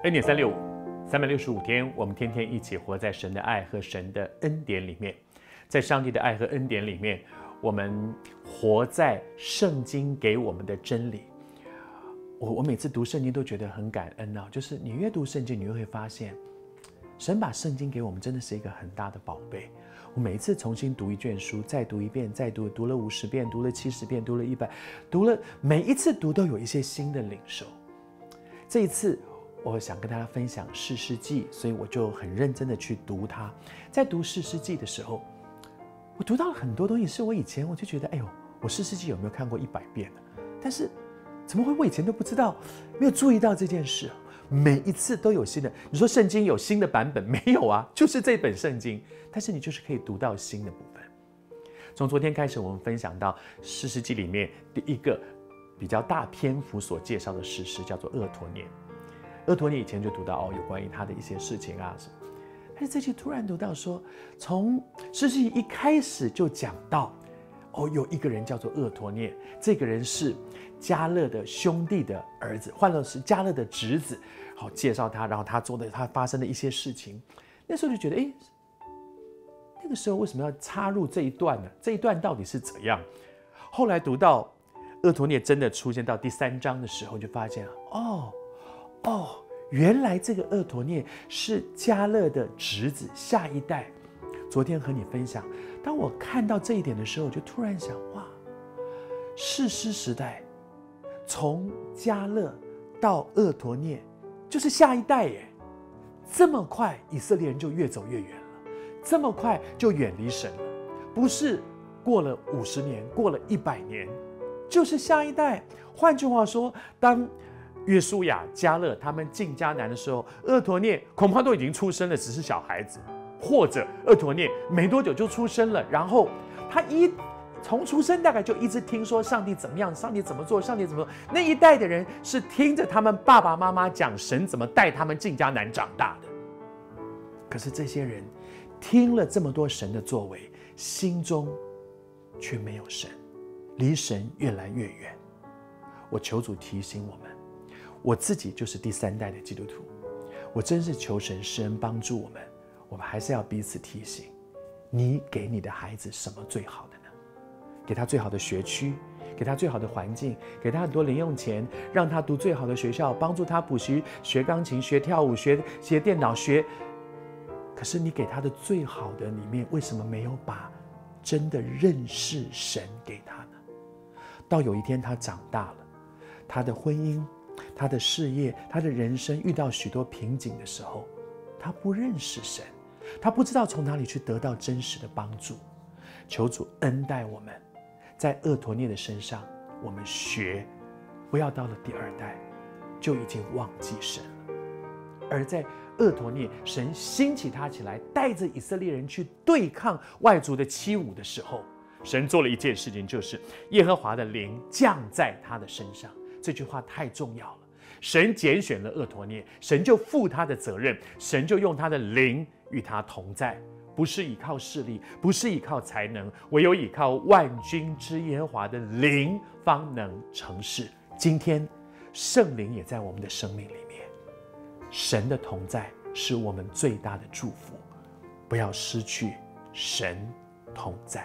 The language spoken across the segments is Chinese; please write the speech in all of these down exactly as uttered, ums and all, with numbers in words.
恩典三六五，三百六十五天，我们天天一起活在神的爱和神的恩典里面。在上帝的爱和恩典里面，我们活在圣经给我们的真理。我我每次读圣经都觉得很感恩啊，就是你越读圣经，你越会发现，神把圣经给我们真的是一个很大的宝贝。我每一次重新读一卷书，再读一遍，再读，读了五十遍，读了七十遍，读了一百，读了每一次读都有一些新的领受。这一次，我想跟大家分享士师记，所以我就很认真的去读它。在读士师记的时候，我读到了很多东西，是我以前我就觉得，哎呦，我士师记有没有看过一百遍呢？但是怎么会我以前都不知道，没有注意到这件事？每一次都有新的。你说圣经有新的版本没有啊？就是这本圣经，但是你就是可以读到新的部分。从昨天开始，我们分享到士师记里面第一个比较大篇幅所介绍的士师，叫做俄陀聶。俄陀聶以前就读到哦，有关于他的一些事情啊什么，但是这期突然读到说，从士师记一开始就讲到，哦，有一个人叫做俄陀聶，这个人是迦勒的兄弟的儿子，换了是迦勒的侄子。好，介绍他，然后他做的他发生的一些事情，那时候就觉得，哎，那个时候为什么要插入这一段呢？这一段到底是怎样？后来读到俄陀聶真的出现到第三章的时候，就发现，哦哦，原来这个俄陀聶是迦勒的侄子，下一代。昨天和你分享，当我看到这一点的时候，我就突然想，哇，士师时代从迦勒到俄陀聶，就是下一代耶，这么快以色列人就越走越远了，这么快就远离神了，不是过了五十年，过了一百年，就是下一代。换句话说，当约书亚、迦勒他们进迦南的时候，俄陀聶恐怕都已经出生了，只是小孩子，或者俄陀聶没多久就出生了，然后他一从出生大概就一直听说上帝怎么样，上帝怎么做，上帝怎么做。那一代的人是听着他们爸爸妈妈讲神怎么带他们进迦南长大的。可是这些人听了这么多神的作为，心中却没有神，离神越来越远。我求主提醒我们，我自己就是第三代的基督徒，我真是求神施恩帮助我们。我们还是要彼此提醒，你给你的孩子什么最好的呢？给他最好的学区，给他最好的环境，给他很多零用钱，让他读最好的学校，帮助他补习，学钢琴，学跳舞，学学电脑，学。可是你给他的最好的里面，为什么没有把真的认识神给他呢？到有一天他长大了，他的婚姻，他的事业，他的人生遇到许多瓶颈的时候，他不认识神，他不知道从哪里去得到真实的帮助。求主恩待我们，在俄陀聶的身上，我们学，不要到了第二代就已经忘记神了。而在俄陀聶，神兴起他起来，带着以色列人去对抗外族的欺侮的时候，神做了一件事情，就是耶和华的灵降在他的身上。这句话太重要了。神拣选了俄陀聶，神就负他的责任，神就用他的灵与他同在。不是依靠势力，不是依靠才能，唯有依靠万军之耶和华的灵，方能成事。今天圣灵也在我们的生命里面，神的同在是我们最大的祝福，不要失去神同在。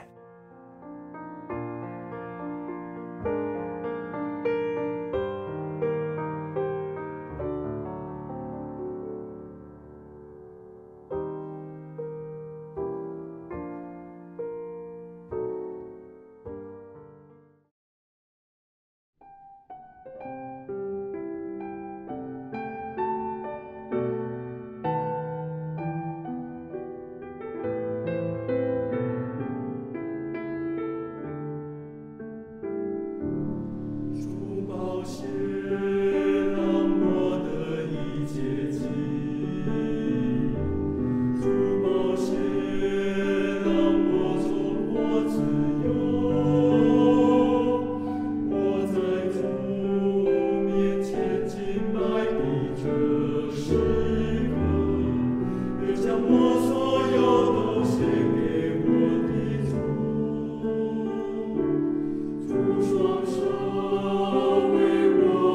双手为我。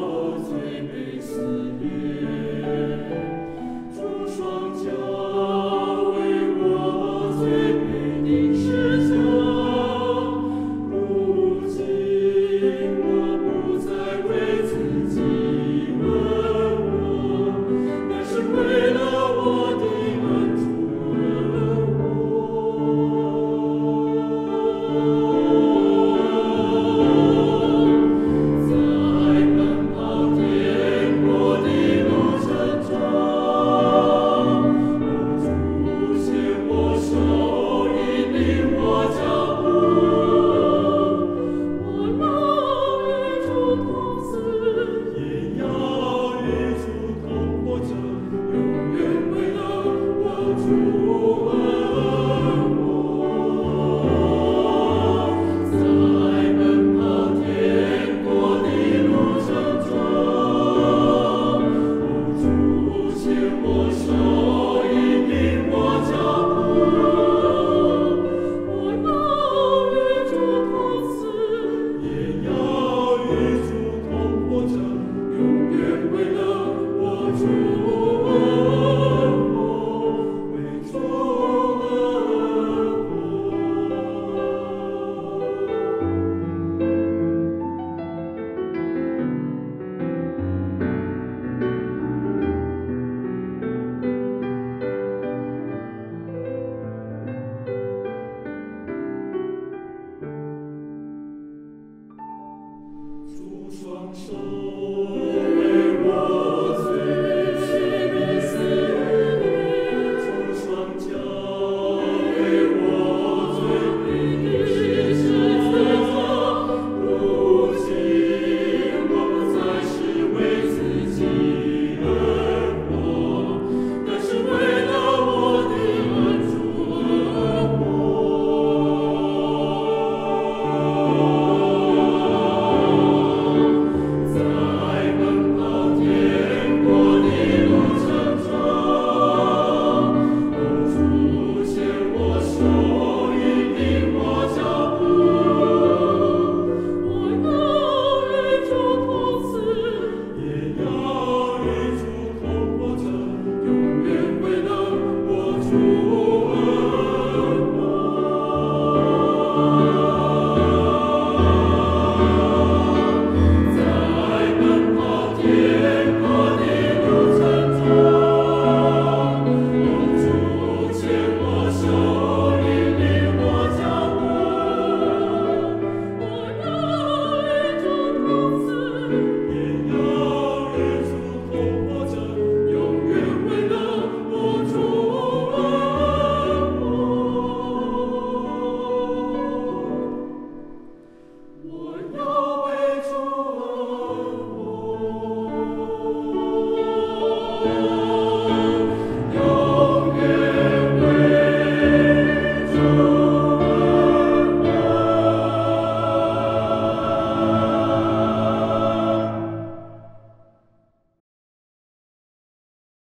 双手